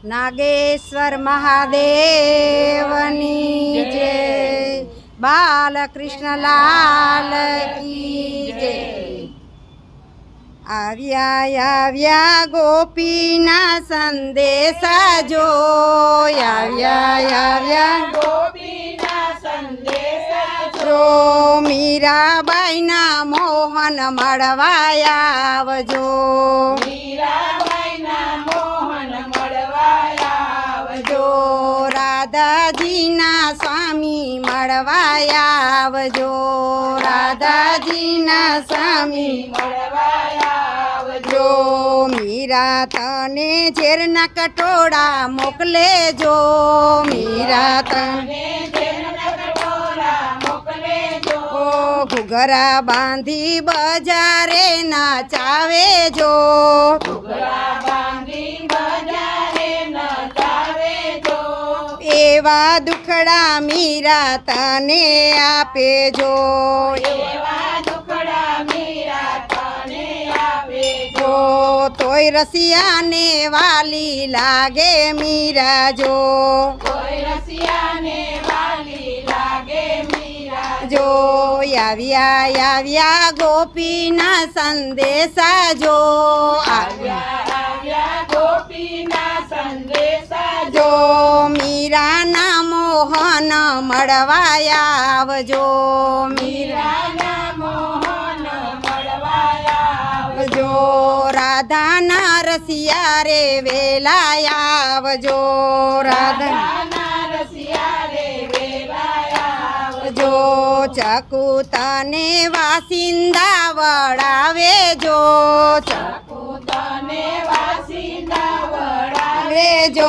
नागेश्वर महादेवनी जय। बालकृष्ण लाल की जय। आव्या आव्या गोपीना संदेशा जो, आव्या आव्या गोपीना संदेशा जो, मीराबाईना मोहन मळवाया आवजो, मीराबाईना मोहन मळवाया आवजो, राधाजीना स्वामी मळवाया आवजो, राधाजीना स्वामी मळवाया आवजो, जो, मीरा तने ઝેરના કટોળા મોકલે જો, મીરા તને ઝેરના કટોળા મોકલે જો, ઘૂઘરા બાંધી બજારે નાચાવે જો, ઘૂઘરા બાંધી બજારે નચાવે જો, એવા દુખડા મીરા તને આપે જો, એવા દુખડા મીરા તને આપે જો, તોય રસિયાને વાલી લાગે મીરા જો, કોઈ રસિયાને વાલી લાગે મીરા જો, આવ્યા આવ્યા ગોપીના સંદેશા જો, આવ્યા આવ્યા ગોપીના સંદેશા જો, મીરાના મોહન મળવાયા આવજો, મીરાના મોહન મળવાયા જો, રાધાના રસિયા રે વેલાયા આવજો, રાધા રાધાના રસિયા રે વેલાયા જો, ચકુ તને વાસિંદા વડાવે જો, ચકુ તને વાસિંદા વડાવે જો,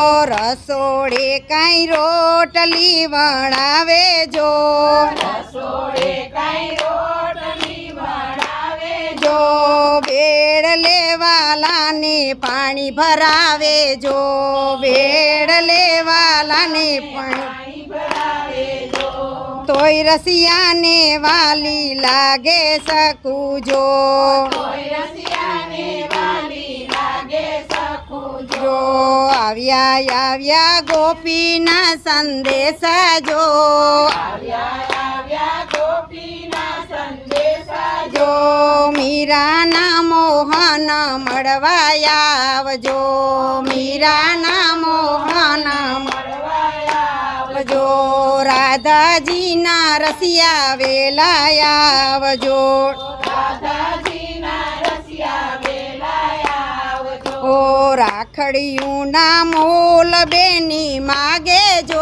રસોડે કઈ રોટલી વણાવે જો, રસોડે કઈ રોટલી વડાવે જો, બેડ લેવાલાને પાણી ભરાવે જો, બેડ લેવાલાને પાણી પાણી ભરાવે જો, તોય રસિયાને વાલી લાગે શકું જો, કોઈ રસિયાને વાલી લાગે સખું જો, જો, આવ્યા આવ્યા ગોપીના સંદેશા જો, આવ્યા આવ્યા ગોપીના સંદેશા જો, મીરાના મોહન મળવાયા આવજો, મીરાના મોહન મળવાયા આવજો, રાધાજીના રસિયા વેલાયા આવજો, રાધાજીના રસિયા વેલાયા આવજો, ઓ રાખડીયુંના મોલ બેની માગે જો,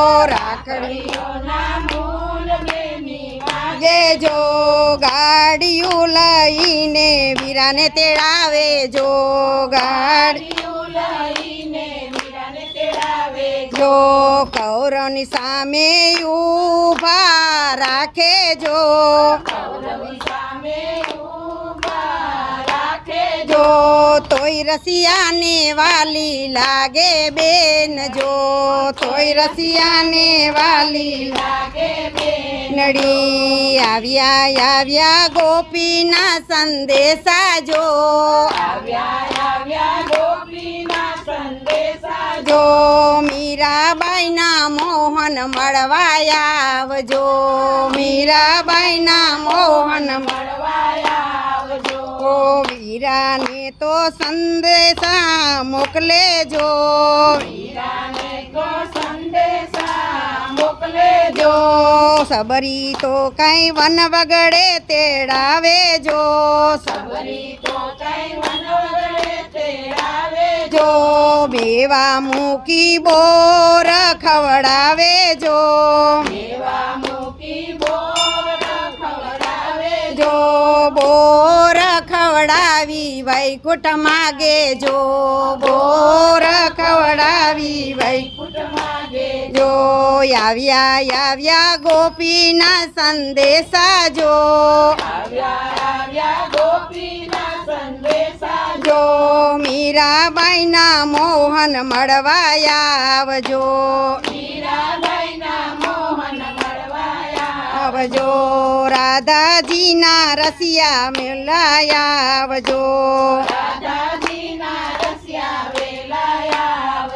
રાખડીઓના મૂલ બેની માગે જો, ગાડીયું લઈને વીરાને તેડાવે જો, ગાડી લઈને મીરાને તેડાવે જો, કૌરવની સામે ઊભા રાખે જો, કૌરવી સામે ઊભા રાખે જો, તોય રસિયાને વાલી લાગે બેન જો, તોય રસિયાને વાલી લાગે બેન નડી આવ્યા આવ્યા ગોપીના સંદેશા જો, આવ્યા આવ્યા ગોપીના સંદેશા જો, મીરાબાઈના મોહન મળવાયા આવજો, મીરાબાઈના મોહન મળવાયા આવજો, ઓ વીરાને તો સંદેશા મોકલે જો, મીરાને કો સંદેશા મોકલે જો, સબરી તો કઈ વન વગડે તેડાવે જો, સબરી તો કઈ વનવગડે તેડાવે જો, બેવા મૂકી બોર ખવડાવે જો, એવા મૂકી બોર ખવડાવે જો, બોર ખવડાવી વૈકુંઠ માગે જો, બોર ખવડાવી વૈકુંઠ કુટ માગે જો, આવ્યા આવ્યા ગોપીના સંદેશા જો, આવ્યા આવ્યા ગોપીના સંદેશા જો, મીરાબાઈના મોહન મળવાયા આવજો, મીરાબાઈના મોહન મળવાયા આવજો, રાધાજીના રસિયા મેલાયા આવજો, રાધાજીના રસિયા વેલાયા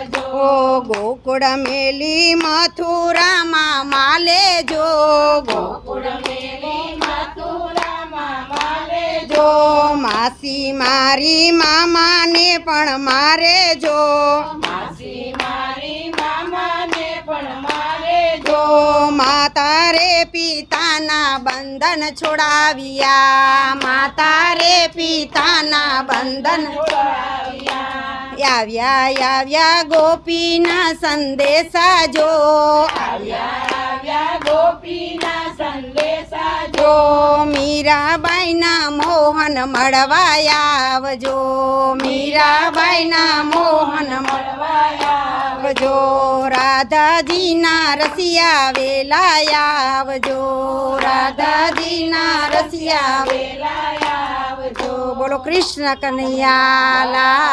ગોકુળ મેલી મથુરામાં માલે જો ગોકુળ મેલી મથુરામાં માલે જો માસી મારી મામાને પણ મારે જો માસી મારી મામાને પણ મારે જો માતા રે પિતાના બંધન છોડાવ્યા માતા રે પિતાના બંધન આવ્યા ગોપીના સંદેશા જો આવ્યા ગોપીના સંદેશા જો મીરાબાઈના મોહન મળવા આવજો મીરાબાઈના મોહન આવજો રાધાજીના રસિયા વેલા આવજો રાધાજીના રસિયા વેલા આવજો બોલો કૃષ્ણ કનૈયા લાલ